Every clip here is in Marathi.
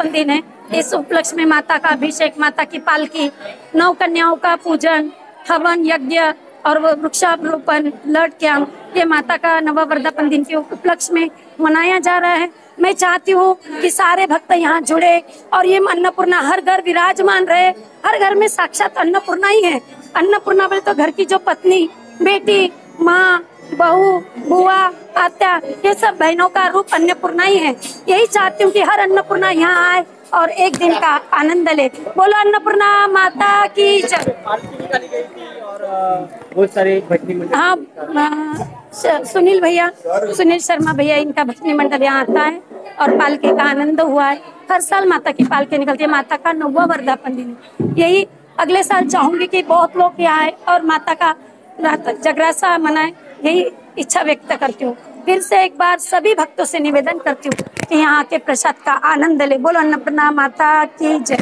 वर्धापन दिन है। इस उपलक्ष्य में माता का अभिषेक, माता की पालकी, 9 कन्याओं का पूजन, हवन यज्ञ और वो वृक्षारोपण, ब्लड कैंप, ये माता का नववर्धापन दिन के उपलक्ष्य में मनाया जा रहा है। मैं चाहती हूँ कि सारे भक्त यहाँ जुड़े और ये अन्नपूर्णा हर घर विराजमान रहे। हर घर में साक्षात अन्नपूर्णा ही है। अन्नपूर्णा बोले तो घर की जो पत्नी, बेटी, माँ, बहू, बुआ, आत्या, ये सब बहनों का रूप अन्नपूर्णा ही है। यही चाहती हूँ कि हर अन्नपूर्णा यहाँ आए और एक दिन का आनंद ले। बोलो अन्नपूर्णा माता की जय। बहुत सारे भजनी मंडल, हाँ, सुनील शर्मा भैया, इनका भजनी मंडल यहाँ आता है और पालकी का आनंद हुआ है। हर साल माता की पालकी निकलती है। माता का 9वां वर्धापन दिन है। यही अगले साल चाहूंगी कि बहुत लोग यहाँ आए और माता का जगरासा मनाए। यही इच्छा व्यक्त करती हूँ। फिर से एक बार सभी भक्तों से निवेदन करती हूँ कि यहाँ के प्रसाद का आनंद ले। बोलो अन्नपूर्णा माता की जय।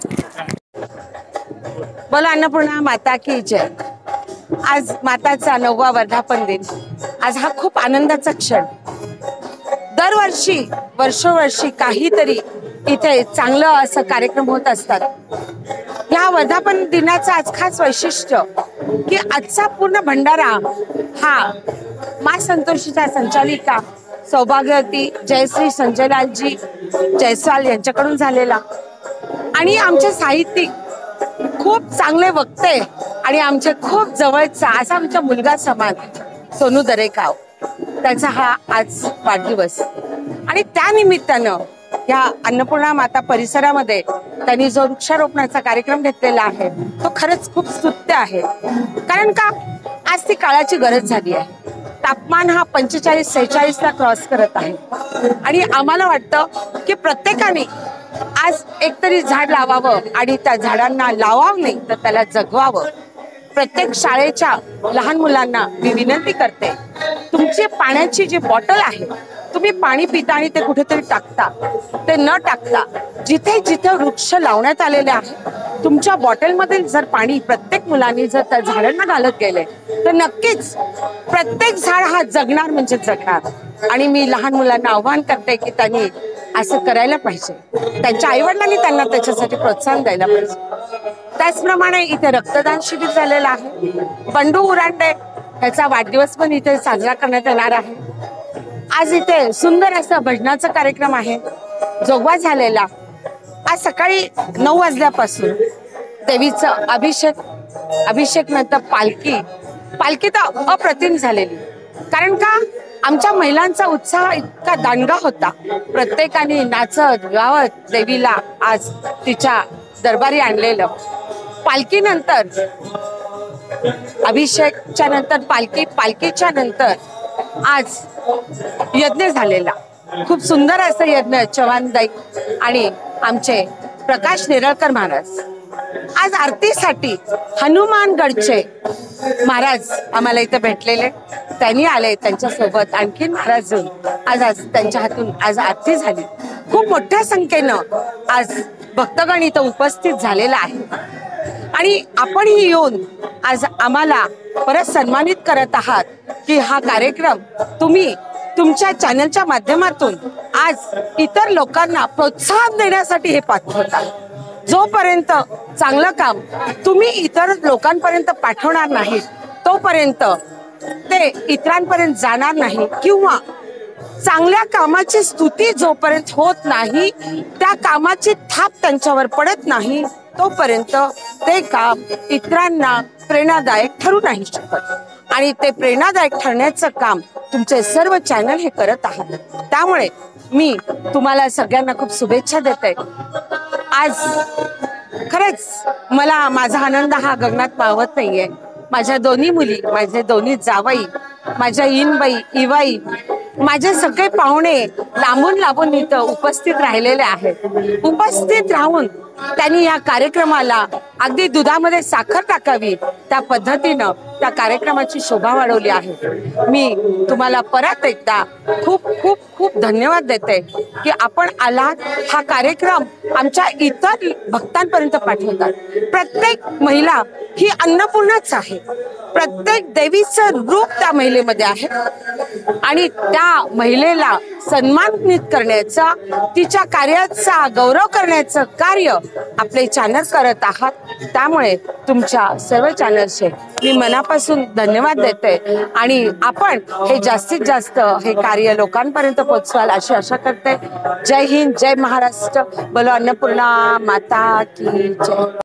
बोलो अन्नपूर्णा माता की जय। आज माताचा 9वा वर्धापन दिन। आज हा खूप आनंदाचा क्षण। दरवर्षी वर्षोवर्षी काहीतरी इथे चांगलं असं कार्यक्रम होत असतात। या वर्धापन दिनाचं आज खास वैशिष्ट्य की आजचा पूर्ण भंडारा हा माँ संतोषीच्या संचालिका सौभाग्यवती जयश्री संजयलालजी जयस्वाल यांच्याकडून झालेला आणि आमचे साहित्यिक खूप चांगले वक्ते आणि आमचे खूप जवळचा असा आमचा मुलगा समान सोनू दरेगाव, त्याचा हा आज वाढदिवस आणि त्या निमित्तानं या अन्नपूर्णा माता परिसरामध्ये त्यांनी जो वृक्षारोपणाचा कार्यक्रम घेतलेला आहे तो खरंच खूप स्तुत्य आहे। कारण का आज ती काळाची गरज झाली आहे। तापमान हा 45-46 ला क्रॉस करत आहे आणि आम्हाला वाटतं की प्रत्येकाने आज एकतरी झाड लावावं आणि त्या झाडांना लावावं नाही तर त्याला जगवावं। प्रत्येक शाळेच्या लहान मुलांना मी विनंती करते, तुमची पाण्याची जी बॉटल आहे तुम्ही पाणी पिता आणि ते कुठेतरी टाकता, ते न टाकता जिथे जिथे वृक्ष लावण्यात आलेले आहे तुमच्या बॉटलमधील जर पाणी प्रत्येक मुलांनी जर त्या झाडांना घालत गेले तर नक्कीच प्रत्येक झाड हा जगणार म्हणजे जगणार। आणि मी लहान मुलांना आव्हान करते की त्यांनी असं करायला पाहिजे। त्यांच्या आईवडिलांनी त्यांना त्याच्यासाठी प्रोत्साहन द्यायला पाहिजे। त्याचप्रमाणे इथे रक्तदान शिबिर झालेलं आहे। बंडू उरांडे ह्याचा वाढदिवस पण इथे साजरा करण्यात येणार आहे। आज इथे सुंदर असा भजनाचा कार्यक्रम आहे जोगवा झालेला। आज सकाळी 9 वाजल्यापासून देवीचं अभिषेक नंतर पालखी तर अप्रतिम झालेली। कारण का आमच्या महिलांचा उत्साह इतका दांडगा होता। प्रत्येकाने नाचत गावत देवीला आज तिच्या दरबारी आणलेलं। पालखीनंतर अभिषेकच्या नंतर पालखीच्या नंतर आज यज्ञ झालेला। खूप सुंदर असं यज्ञ चव्हाणदाई आणि आमचे प्रकाश नेरळकर महाराज। आज आरतीसाठी हनुमानगडचे महाराज आम्हाला इथे भेटलेले, त्यांनी आले, त्यांच्या सोबत आणखीन महाराज आज त्यांच्या हातून आज आरती झाली। खूप मोठ्या संख्येनं आज भक्तगण इथं उपस्थित झालेला आहे आणि आपणही येऊन आज आम्हाला परत सन्मानित करत आहात की हा कार्यक्रम तुम्ही तुमच्या चॅनलच्या माध्यमातून आज इतर लोकांना प्रोत्साहन देण्यासाठी हे पाठवता। जोपर्यंत चांगलं काम तुम्ही इतर लोकांपर्यंत पाठवणार नाही तोपर्यंत ते इतरांपर्यंत जाणार नाही किंवा चांगल्या कामाची स्तुती जोपर्यंत होत नाही, त्या कामाची थाप त्यांच्यावर पडत नाही तोपर्यंत ते काम इतरांना प्रेरणादायक ठरू नाही शकत। आणि ते प्रेरणादायक ठरण्याचं काम तुमचे सर्व चॅनल हे करत आहात। त्यामुळे मी तुम्हाला सगळ्यांना खूप शुभेच्छा देते। आज खरंच मला माझा आनंद हा गगनात मावत नाहीये। माझ्या दोन्ही मुली, माझे दोन्ही जावई, माझ्या इनबाई, इवाई, माझे सगळे पाहुणे लांबून इथं उपस्थित राहिलेले आहेत। उपस्थित राहून त्यांनी या कार्यक्रमाला अगदी दुधामध्ये साखर टाकावी त्या पद्धतीनं त्या कार्यक्रमाची शोभा वाढवली आहे। मी तुम्हाला परत एकदा खूप खूप खूप धन्यवाद देते की आपण आलात। हा कार्यक्रम आमच्या इतर भक्तांपर्यंत पाठवतात। प्रत्येक महिला ही अन्नपूर्णाच आहे। प्रत्येक देवीचं रूप त्या महिलेमध्ये आहे। आणि त्या महिलेला सन्मानित करण्याचा, तिच्या कार्याचा गौरव करण्याचं कार्य आपले चॅनल करत आहात. त्यामुळे तुमच्या सर्व चॅनल्सचे मी मनापासून धन्यवाद देते आणि आपण हे जास्तीत जास्त हे कार्य लोकांपर्यंत पोहोचवाल अशी आशा करते. जय हिंद, जय महाराष्ट्र, बोलो अन्नपूर्णा माता की जय.